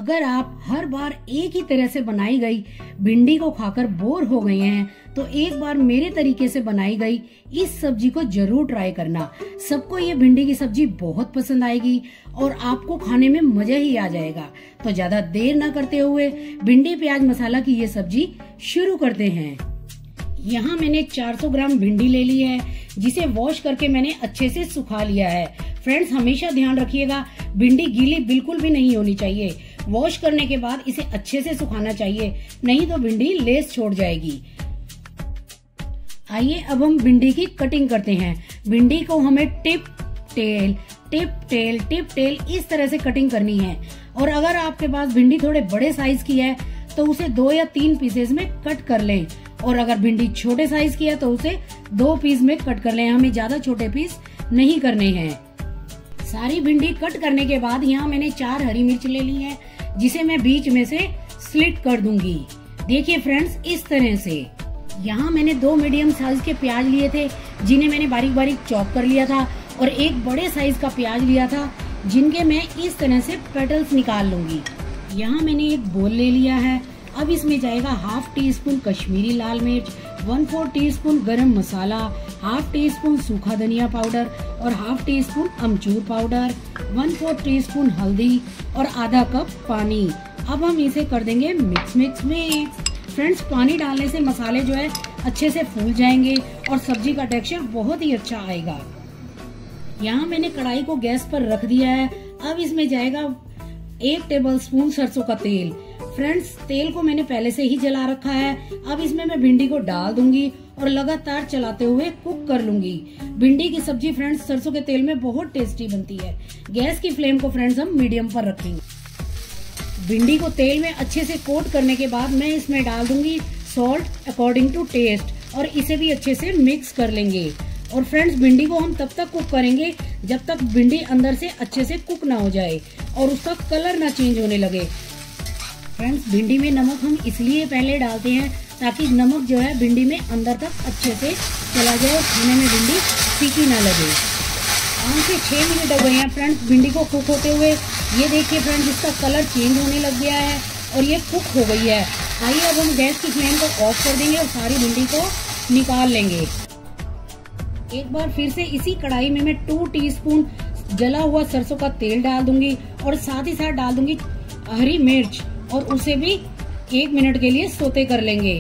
अगर आप हर बार एक ही तरह से बनाई गई भिंडी को खाकर बोर हो गए हैं तो एक बार मेरे तरीके से बनाई गई इस सब्जी को जरूर ट्राई करना। सबको ये भिंडी की सब्जी बहुत पसंद आएगी और आपको खाने में मजा ही आ जाएगा। तो ज्यादा देर ना करते हुए भिंडी प्याज मसाला की ये सब्जी शुरू करते हैं। यहाँ मैंने 400 ग्राम भिंडी ले ली है, जिसे वॉश करके मैंने अच्छे से सुखा लिया है। फ्रेंड्स, हमेशा ध्यान रखिएगा भिंडी गीली बिल्कुल भी नहीं होनी चाहिए। वॉश करने के बाद इसे अच्छे से सुखाना चाहिए, नहीं तो भिंडी लेस छोड़ जाएगी। आइए अब हम भिंडी की कटिंग करते हैं। भिंडी को हमें टिप टेल इस तरह से कटिंग करनी है। और अगर आपके पास भिंडी थोड़े बड़े साइज की है तो उसे 2 या 3 पीसेस में कट कर लें, और अगर भिंडी छोटे साइज की है तो उसे 2 पीस में कट कर लें। हमें ज्यादा छोटे पीस नहीं करने हैं। सारी भिंडी कट करने के बाद यहाँ मैंने 4 हरी मिर्च ले ली है, जिसे मैं बीच में से स्लिट कर दूंगी। देखिए फ्रेंड्स, इस तरह से। यहाँ मैंने 2 मीडियम साइज के प्याज लिए थे, जिन्हें मैंने बारीक बारीक चॉप कर लिया था, और एक बड़े साइज का प्याज लिया था, जिनके मैं इस तरह से पेटल्स निकाल लूंगी। यहाँ मैंने एक बोल ले लिया है। अब इसमें जाएगा ½ टीस्पून कश्मीरी लाल मिर्च, 1/4 टीस्पून गरम मसाला, ½ टीस्पून सूखा धनिया पाउडर और ½ टीस्पून अमचूर पाउडर, 1/4 टीस्पून हल्दी और आधा कप पानी। अब हम इसे कर देंगे मिक्स। फ्रेंड्स, पानी डालने से मसाले जो है अच्छे से फूल जाएंगे और सब्जी का टेक्सचर बहुत ही अच्छा आएगा। यहाँ मैंने कढ़ाई को गैस पर रख दिया है। अब इसमें जाएगा 1 टेबलस्पून सरसों का तेल। फ्रेंड्स, तेल को मैंने पहले से ही जला रखा है। अब इसमें मैं भिंडी को डाल दूंगी और लगातार चलाते हुए कुक कर लूंगी। भिंडी की सब्जी फ्रेंड्स सरसों के तेल में बहुत टेस्टी बनती है। गैस की फ्लेम को फ्रेंड्स हम मीडियम पर रखेंगे। भिंडी को तेल में अच्छे से कोट करने के बाद मैं इसमें डाल दूंगी सॉल्ट अकॉर्डिंग टू टेस्ट, और इसे भी अच्छे से मिक्स कर लेंगे। और फ्रेंड्स, भिंडी को हम तब तक कुक करेंगे जब तक भिंडी अंदर से अच्छे से कुक ना हो जाए और उसका कलर ना चेंज होने लगे। फ्रेंड्स, भिंडी में नमक हम इसलिए पहले डालते हैं ताकि नमक जो है भिंडी में अंदर तक अच्छे से चला जाए और खाने में भिंडी फीकी ना लगे। 5 से 6 मिनट हो गए हैं फ्रेंड्स भिंडी को कुक होते हुए। ये देखिए फ्रेंड्स, इसका कलर चेंज होने लग गया है और ये कुक हो गई है। आइए अब हम गैस की फ्लेम को ऑफ कर देंगे और सारी भिंडी को निकाल लेंगे। एक बार फिर से इसी कढ़ाई में मैं 2 टीस्पून जला हुआ सरसों का तेल डाल दूंगी और साथ ही साथ डाल दूंगी हरी मिर्च, और उसे भी 1 मिनट के लिए सोते कर लेंगे।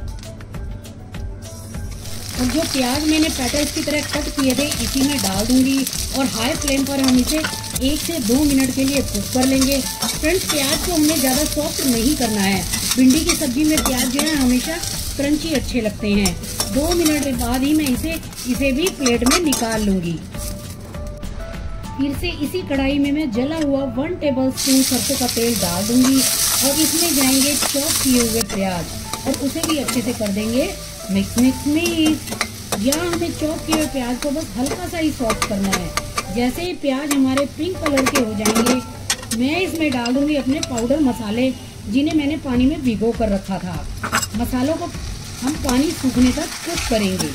और जो प्याज मैंने पेटल्स की तरह कट किए थे इसी में डाल दूंगी और हाई फ्लेम पर हम इसे 1 से 2 मिनट के लिए कुक कर लेंगे। फ्रेंड्स, प्याज को हमने ज्यादा सॉफ्ट नहीं करना है। भिंडी की सब्जी में प्याज जो है हमेशा क्रंची अच्छे लगते हैं। 2 मिनट के बाद ही मैं इसे भी प्लेट में निकाल लूंगी। फिर से इसी कढ़ाई में मैं जला हुआ 1 टेबलस्पून सरसों का तेल डाल दूंगी और इसमें जाएंगे चॉप किए हुए प्याज और उसे भी अच्छे से कर देंगे मिक्स। यहाँ हमें चॉप किए हुए प्याज को बस हल्का सा ही सॉफ्ट करना है। जैसे ही प्याज हमारे पिंक कलर के हो जाएंगे, मैं इसमें डाल दूंगी अपने पाउडर मसाले, जिन्हें मैंने पानी में भिगो कर रखा था। मसालों को हम पानी सूखने तक कुक करेंगे।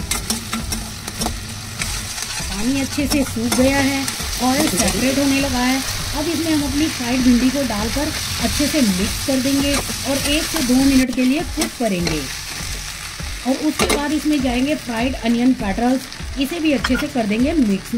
पानी अच्छे से सूख गया है, ऑयल सेपरेट होने लगा है। अब इसमें हम अपनी फ्राइड भिंडी को डालकर अच्छे से मिक्स कर देंगे और 1 से 2 मिनट के लिए कुक करेंगे। और उसके बाद इसमें जाएंगे फ्राइड अनियन पेटल्स, इसे भी अच्छे से कर देंगे मिक्स।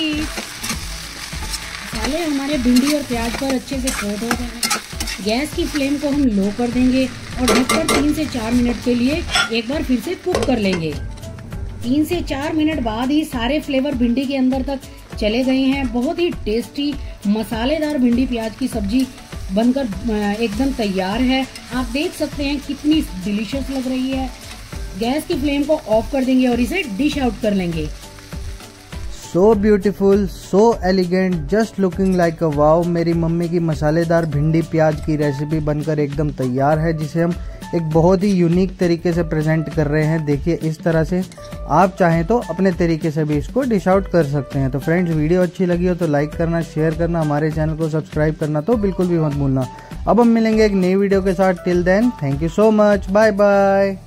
मसाले हमारे भिंडी और प्याज पर अच्छे से कोट हो गए हैं। गैस की फ्लेम को हम लो कर देंगे और ढककर 3 से 4 मिनट के लिए एक बार फिर से कुक कर लेंगे। 3 से 4 मिनट बाद ही सारे फ्लेवर भिंडी के अंदर तक चले गए हैं। बहुत ही टेस्टी मसालेदार भिंडी प्याज की सब्जी बनकर एकदम तैयार है। आप देख सकते हैं कितनी डिलीशियस लग रही है। गैस की फ्लेम को ऑफ कर देंगे और इसे डिश आउट कर लेंगे। So beautiful, so elegant, just looking like a wow. मेरी मम्मी की मसालेदार भिंडी प्याज की रेसिपी बनकर एकदम तैयार है, जिसे हम एक बहुत ही यूनिक तरीके से प्रेजेंट कर रहे हैं। देखिए इस तरह से आप चाहें तो अपने तरीके से भी इसको डिश आउट कर सकते हैं। तो फ्रेंड्स, वीडियो अच्छी लगी हो तो लाइक करना, शेयर करना, हमारे चैनल को सब्सक्राइब करना तो बिल्कुल भी मत भूलना। अब हम मिलेंगे एक नई वीडियो के साथ। Till then, thank you so much, bye bye.